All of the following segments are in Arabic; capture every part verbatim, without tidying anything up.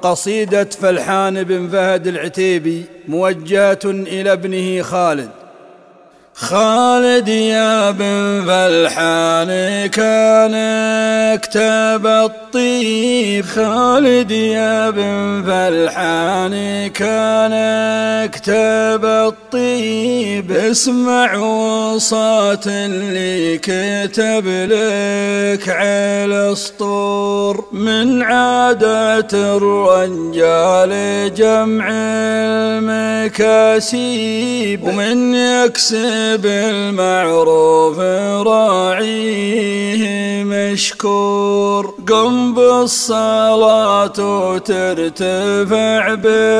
قصيدة فلحان بن فهد العتيبي موجهة إلى ابنه خالد. خالد يا بن فلحان كان كتاب الطيب، خالد يا بن فلحان كان كتاب الطيب، اسمع وصات اللي كتب لك على السطور. من عادة الرجال جمع المكاسيب، ومن يكسب بالمعروف راعيه مشكور. قم بالصلاة وترتفع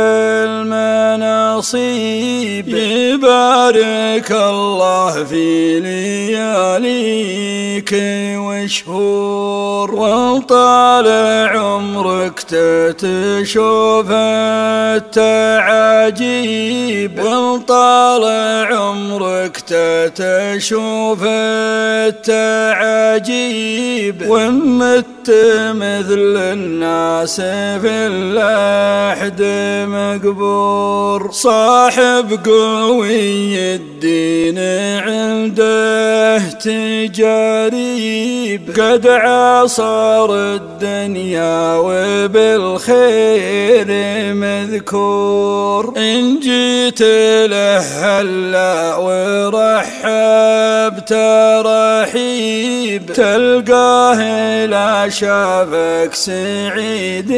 بالمناصيب، يبارك الله في لياليك وشهور. وطال عمرك تشوف التعاجيب، وطال عمرك تشوف التعاجيب، ومت مثل الناس في اللحد مقبور. صاحب قوي الدين عنده تجاريب، قد عاصر الدنيا وبالخير مذكور. إن جيت له هلا ورحب ترحيب، تلقاه لا شافك سعيد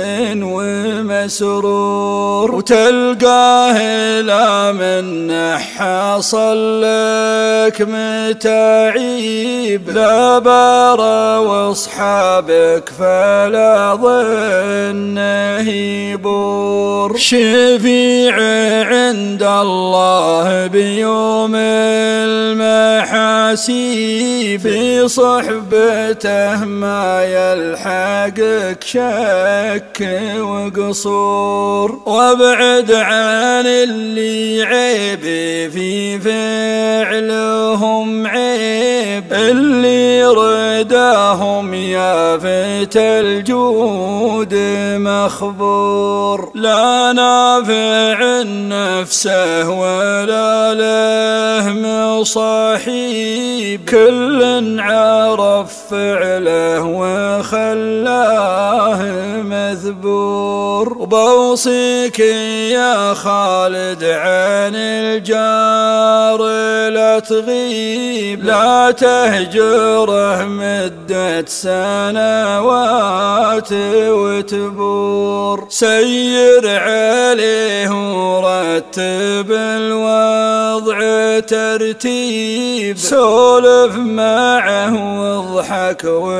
ومسرور. وتلقاه لا من حصل لك متاعيب، لا بارا واصحابك فلا ظنه يبور. شفيع عند الله بيوم المحاسيب، في صحبته ما يلحقك شك وقصور. وابعد عن اللي عيب في فعلهم عيب، اللي رداهم يا فت الجود مخبور. لا نافع نفسه ولا له مصاحيب، كل عرف فعله وخلاه مذبور. وبوصيك يا خالد عن الجار لا تغيب، لا تهجره مدة سنوات وتبور. سير عليه ورتب الوضع ترتيب، سولف معه واضحك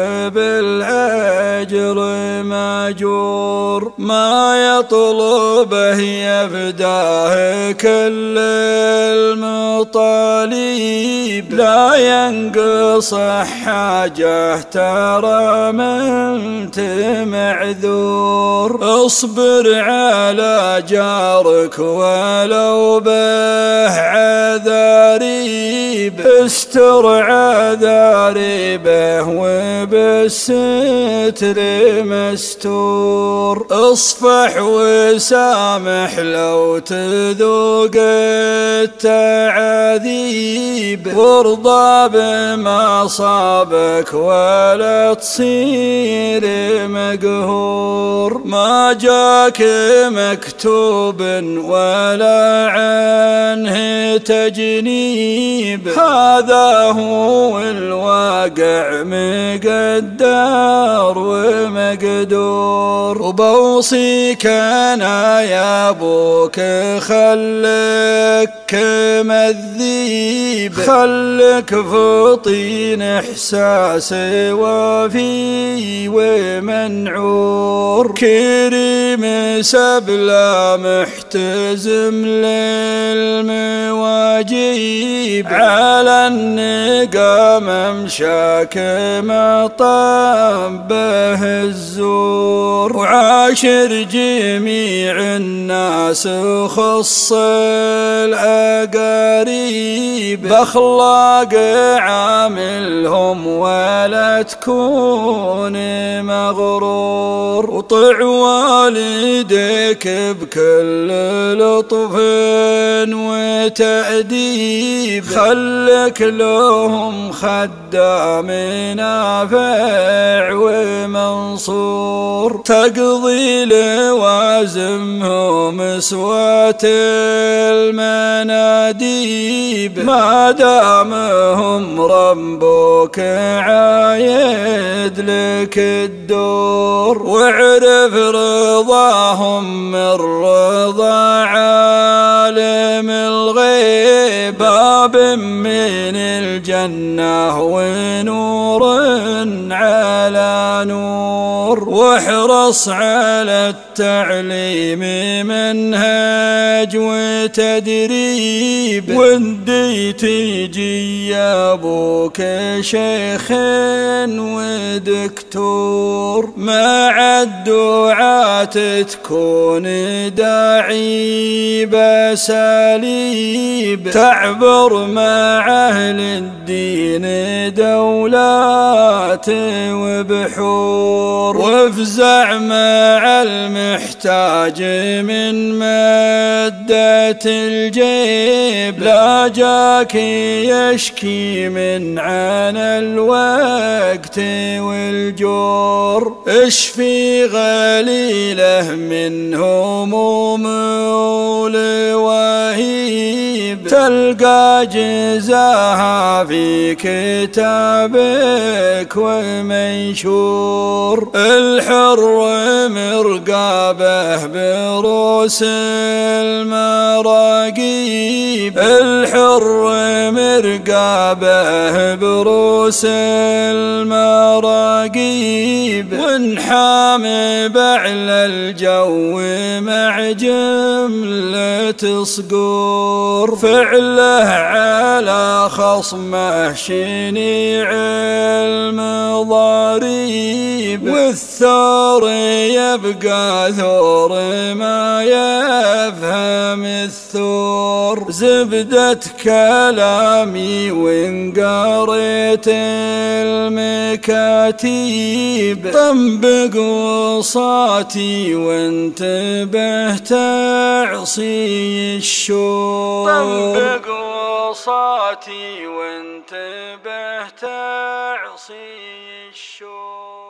وبالأجر ماجور. ما يطلبه يفداه كل المطالب، لا ينقص حاجة ترى من معذور. اصبر على جارك ولو به عذاريب، استر عذاريبه وبالستر مستور. اصفح وسامح لو تذوق التعاذيب، وارضى بما صابك ولا تصير مقهور. ما جاك مكتوب ولا عنه تجنيب، هذا هو الواقع مقدر ومقدور. وبوصيك انا يا ابوك خلك كمذيب، خلك في طين احساس وفي ومنعور. كريم سبلا محتزم للمواجيب، على النقا ممشاك مطب به الزور. وعاشر جميع الناس خص الأقاريب بأخلاق عاملهم ولا تكون مغرور. وطع والديك بكل لطف وتأديب خلك لهم خدام نافع ومنصور. تقضي لوازمهم سوات المناديب ما دامهم ربك عايد لك الدور. واعرف رضاهم من رضا عالم الغيب باب من الجنة ونور على نور. واحرص على التعليم منهج وتدريب وندي تجي يا ابوك شيخ ودكتور. مع الدعاة تكون داعي بساليب تعبر مع أهل الدين دولات وبحور. وافزع مع المحتاج من مادة الجيب لا جاك يشكي من عنا الوقت والجور. اشفي غليله من هموم ولواهيب تلقى جزاها في كتابك ومنشور. الحر مرقابه بروس المراقيب الحر مرقابه بروس المراقيب. وانحام بعلى الجو مع جملة صقور. فعله على خصمه شنيع المضاريب والثور يبقى ثور ما يفهم الثور. زبدة كلامي وإن قريت المكاتيب طبق وصاتي وانتبه تعصي الشور. طبق وصاتي وانتبه تعصي الشور.